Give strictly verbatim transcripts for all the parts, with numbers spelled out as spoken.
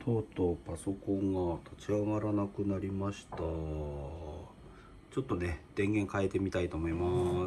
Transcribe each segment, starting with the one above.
とうとうパソコンが立ち上がらなくなりました。ちょっとね、電源変えてみたいと思います。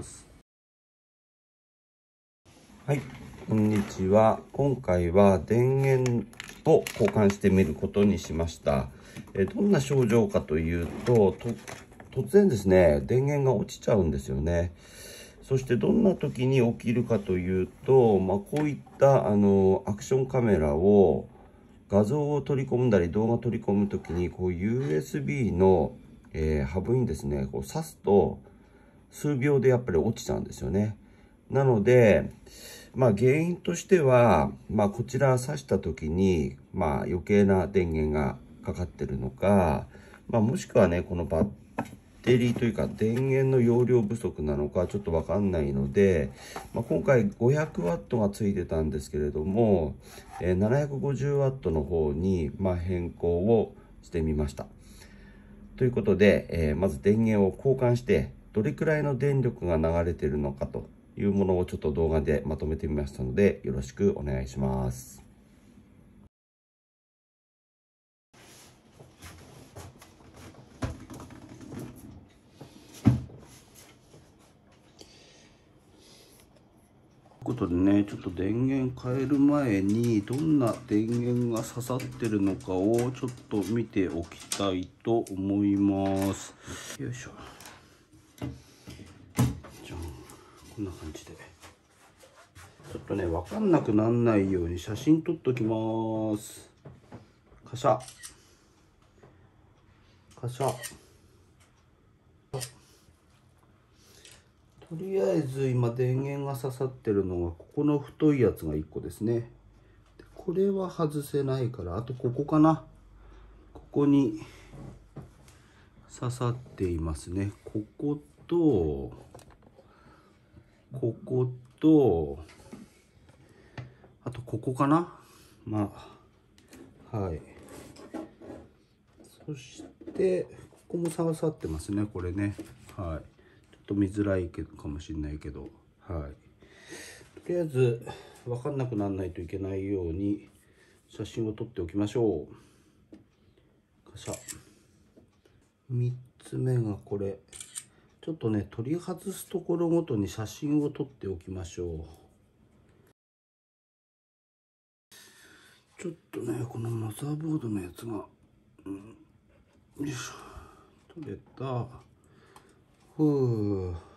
はい、こんにちは。今回は電源を交換してみることにしました。えどんな症状かというと、と突然ですね、電源が落ちちゃうんですよね。そしてどんな時に起きるかというと、まあ、こういったあのアクションカメラを画像を取り込んだり動画を取り込む時にこう ユーエスビー の、えー、ハブにですねこう挿すと数秒でやっぱり落ちちゃうんですよね。なのでまあ原因としては、まあ、こちら挿した時に、まあ、余計な電源がかかってるのか、まあ、もしくはねこのバッテリーというか電源の容量不足なのかちょっとわかんないので、まあ、今回 ごひゃくワット がついてたんですけれども、えー、ななひゃくごじゅうワット の方に、まあ、変更をしてみました。ということで、えー、まず電源を交換してどれくらいの電力が流れているのかというものをちょっと動画でまとめてみましたのでよろしくお願いします。ということでね、ちょっと電源変える前にどんな電源が刺さってるのかをちょっと見ておきたいと思います。よいしょ。じゃん、こんな感じで。ちょっとね、分かんなくならないように写真撮っときます。カシャ。カシャ。とりあえず今電源が刺さってるのがここの太いやつがいっこですね。これは外せないから、あとここかな。ここに刺さっていますね。ここと、ここと、あとここかな。まあ、はい。そして、ここも刺さってますね、これね。はい。ちょっと見づらいけどかもしれないけど、はい。とりあえず分かんなくならないといけないように写真を撮っておきましょう。カシャ。みっつめがこれ。ちょっとね、取り外すところごとに写真を撮っておきましょう。ちょっとね、このマザーボードのやつが、うん、よいしょ。取れた。ふう。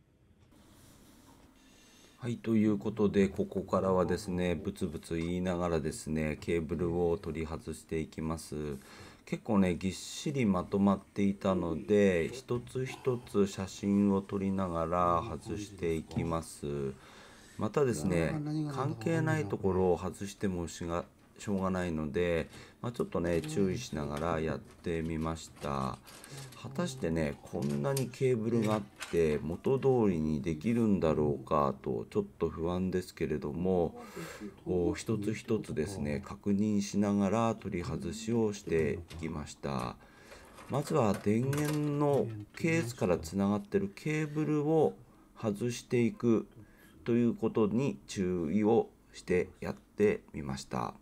はい、ということでここからはですねブツブツ言いながらですねケーブルを取り外していきます。結構ねぎっしりまとまっていたので一つ一つ写真を撮りながら外していきます。またですね関係ないところを外してもしがしょうがないので、まあ、ちょっとね注意しながらやってみました。果たしてねこんなにケーブルがあって元通りにできるんだろうかとちょっと不安ですけれども、一つ一つですね確認しながら取り外しをしていきました。まずは電源のケースからつながってるケーブルを外していくということに注意をしてやってみました。はい、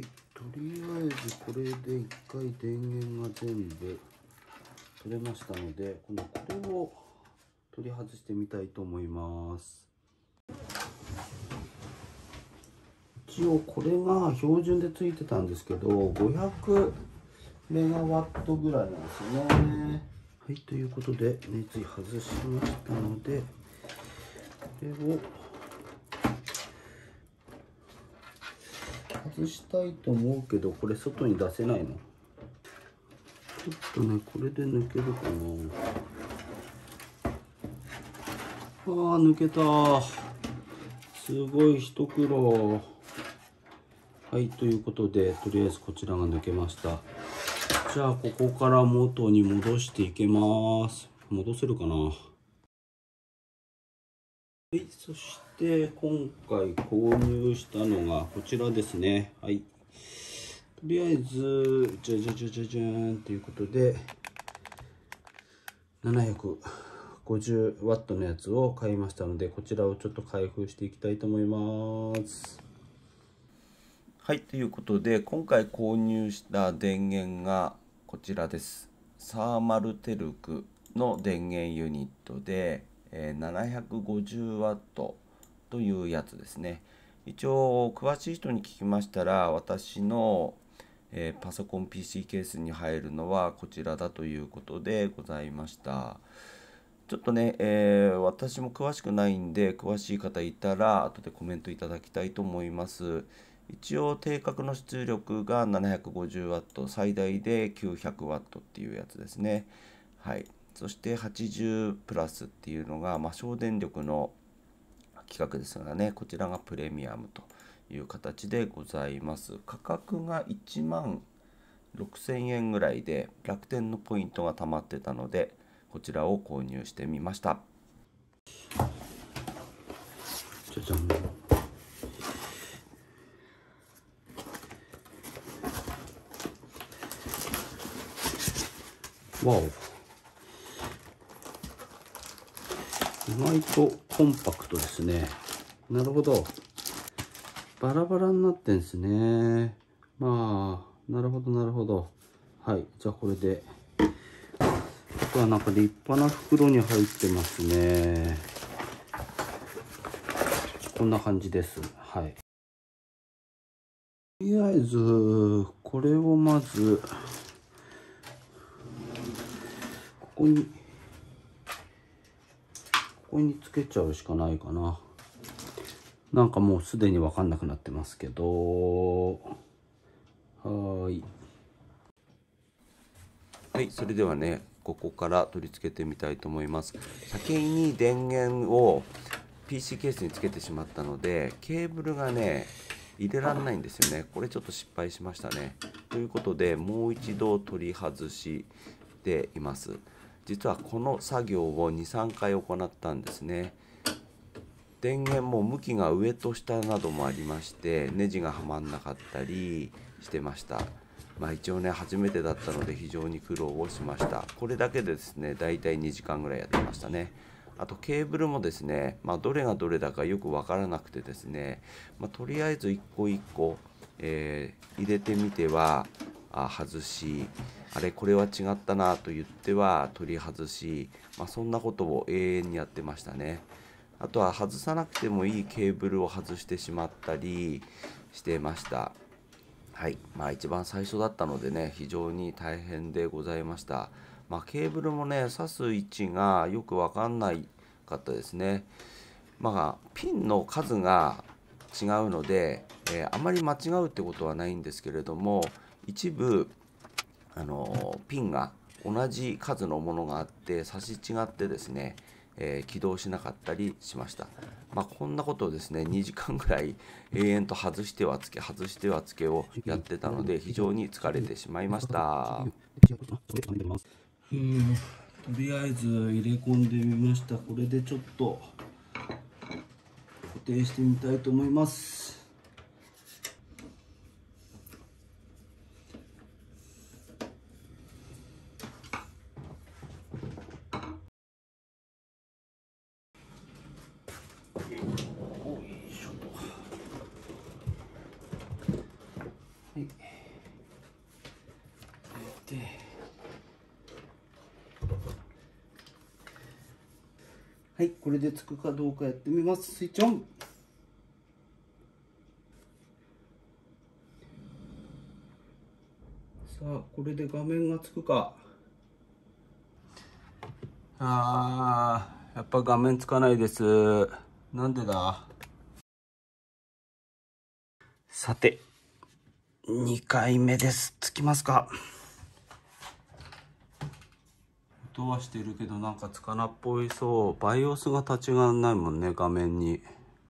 とりあえずこれで一回電源が全部取れましたので、このこれを取り外してみたいと思います。一応これが標準でついてたんですけど、ごひゃくメガワットぐらいなんですよね。はい、ということで熱意外しましたので、これを外したいと思うけど、これ外に出せないの。ちょっとね、これで抜けるかな。あー、抜けた。すごい一苦労。はい、ということで、とりあえずこちらが抜けました。じゃあ、ここから元に戻していけます。戻せるかな。はい、そして今回購入したのがこちらですね。はい。とりあえず、じゃじゃじゃじゃじゃーんということで、ななひゃくごじゅうワットのやつを買いましたので、こちらをちょっと開封していきたいと思います。 はい、ということで、今回購入した電源がこちらです。サーマルテルクの電源ユニットで、えー、ななひゃくごじゅうワットというやつですね。一応、詳しい人に聞きましたら、私の、えー、パソコン ピーシー ケースに入るのはこちらだということでございました。ちょっとね、えー私も詳しくないんで、詳しい方いたら、後でコメントいただきたいと思います。一応、定格の出力が ななひゃくごじゅうワット、最大で きゅうひゃくワット っていうやつですね。はい。そして、はちじゅうプラスっていうのが、まあ、省電力の規格ですがね、こちらがプレミアムという形でございます。価格がいちまんろくせんえんぐらいで、楽天のポイントが貯まってたので、こちらを購入してみました。じゃじゃん。わお。意外とコンパクトですね。なるほど。バラバラになってんですね。まあ、なるほど、なるほど。はい。じゃあこれで。あとはなんか立派な袋に入ってますね。こんな感じです。はい。とりあえず、これをまず、ここに、ここにつけちゃうしかないかな。なんかもうすでにわかんなくなってますけど。はーい。はい、それではね、ここから取り付けてみたいと思います。先に電源を ピーシー ケースにつけてしまったので、ケーブルがね、入れられないんですよね。これちょっと失敗しましたね。ということで、もう一度取り外しています。実はこの作業をに、さんかい行ったんですね。電源も向きが上と下などもありまして、ネジがはまんなかったりしてました。まあ一応ね、初めてだったので非常に苦労をしました。これだけでですね、だいたいにじかんぐらいやってましたね。あとケーブルもですね、まあ、どれがどれだかよくわからなくてですね、まあ、とりあえず一個一個、えー、入れてみてはあ外し、あれこれは違ったなと言っては取り外し、まあ、そんなことを永遠にやってましたね。あとは外さなくてもいいケーブルを外してしまったりしてました。はい、まあ一番最初だったのでね、非常に大変でございました。まあケーブルもね、挿す位置がよくわかんないかったですね。まあピンの数が違うので、えーあまり間違うってことはないんですけれども、一部あのピンが同じ数のものがあって差し違ってですね、えー起動しなかったりしました。まあ、こんなことをですねにじかんぐらい永遠と外してはつけ外してはつけをやってたので非常に疲れてしまいました。うんとりあえず入れ込んでみました。これでちょっと固定してみたいと思います。はい、ではい、これでつくかどうかやってみます。スイッチオン。さあ、これで画面がつくか。あー、やっぱ画面つかないです。なんでだ。さて、にかいめです。つきますか。音はしてるけどなんかつかなっぽいそう。バイオスが立ち上がらないもんね、画面に。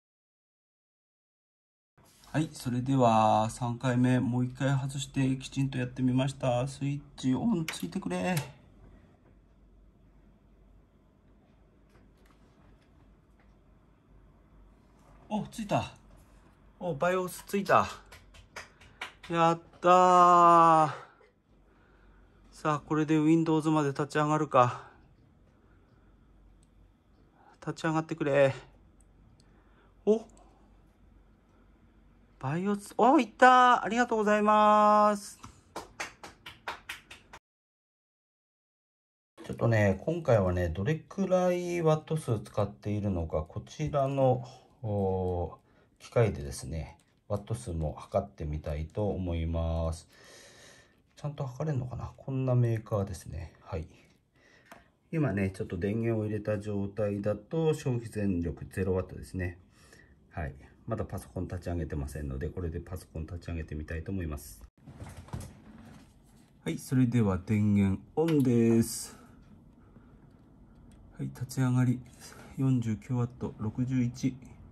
はい、それではさんかいめもういっかい外してきちんとやってみました。スイッチオンついてくれ。お、ついた。お、バイオスついた。やったー。さあ、これで Windows まで立ち上がるか。立ち上がってくれ。お、 バイオス、お、いったありがとうございます。ちょっとね、今回はね、どれくらいワット数使っているのか、こちらの機械でですね、ワット数も測ってみたいと思います。ちゃんと測れるのかな？こんなメーカーですね。はい。今ね、ちょっと電源を入れた状態だと消費電力 ゼロワット ですね。はい。まだパソコン立ち上げてませんので、これでパソコン立ち上げてみたいと思います。はい、それでは電源オンです。はい、立ち上がり よんじゅうきゅうワット、ろくじゅういち。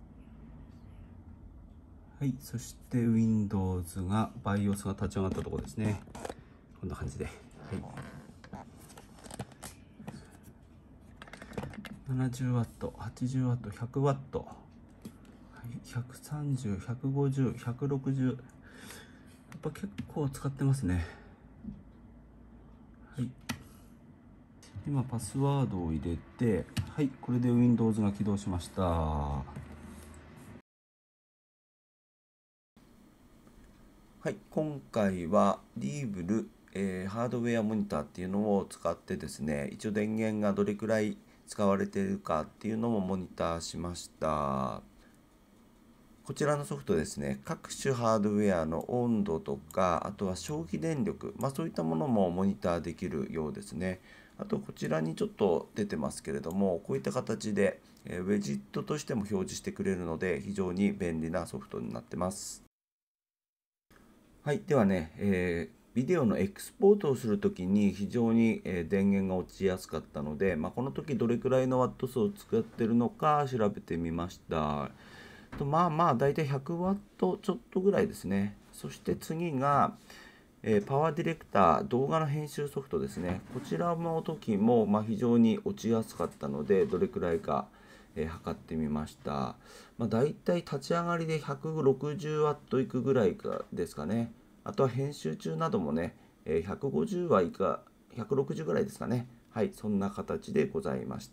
はい、そして Windows が、バイオス が立ち上がったところですね。こんな感じで。はい。ななじゅうワット、はちじゅうワット、ひゃくワット。ひゃくさんじゅう、ひゃくごじゅう、ひゃくろくじゅう。やっぱ結構使ってますね。はい。今パスワードを入れて、はい、これで Windows が起動しました。はい、今回はリーブル、えー、ハードウェアモニターっていうのを使ってですね、一応電源がどれくらい使われているかっていうのもモニターしました。こちらのソフトですね、各種ハードウェアの温度とか、あとは消費電力、まあそういったものもモニターできるようですね。あとこちらにちょっと出てますけれども、こういった形でウェジットとしても表示してくれるので、非常に便利なソフトになってます。はい、ではね、えービデオのエクスポートをするときに非常に電源が落ちやすかったので、まあ、この時どれくらいのワット数を使っているのか調べてみました。とまあまあだいたいひゃくワットちょっとぐらいですね。そして次が、えー、パワーディレクター動画の編集ソフトですね。こちらの時も、まあ、非常に落ちやすかったのでどれくらいか、えー、測ってみました。まあ、だいたい立ち上がりでひゃくろくじゅうワットいくぐらいかですかね。あとは編集中などもね、えー、ひゃくごじゅうはいかひゃくろくじゅうぐらいですかね。はい、そんな形でございました。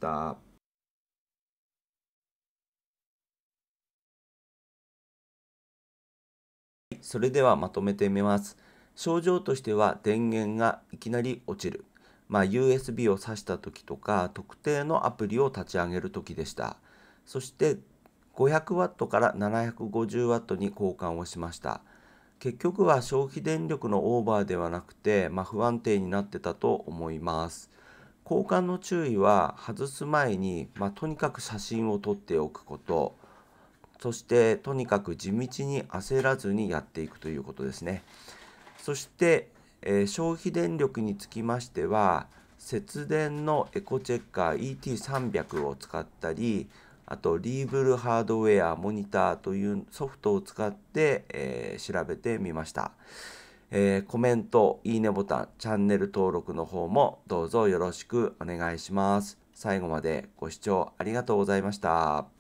それではまとめてみます。症状としては電源がいきなり落ちる。まあ、ユーエスビー を挿した時とか特定のアプリを立ち上げる時でした。そしてごひゃくワット からななひゃくごじゅうワット に交換をしました。結局は消費電力のオーバーではなくて、まあ、不安定になってたと思います。交換の注意は外す前に、まあ、とにかく写真を撮っておくこと。そしてとにかく地道に焦らずにやっていくということですね。そして、えー、消費電力につきましては節電のエコチェッカー イーティーさんびゃく を使ったり、あとリーブルハードウェアモニターというソフトを使って、えー、調べてみました。えー、コメント、いいねボタン、チャンネル登録の方もどうぞよろしくお願いします。最後までご視聴ありがとうございました。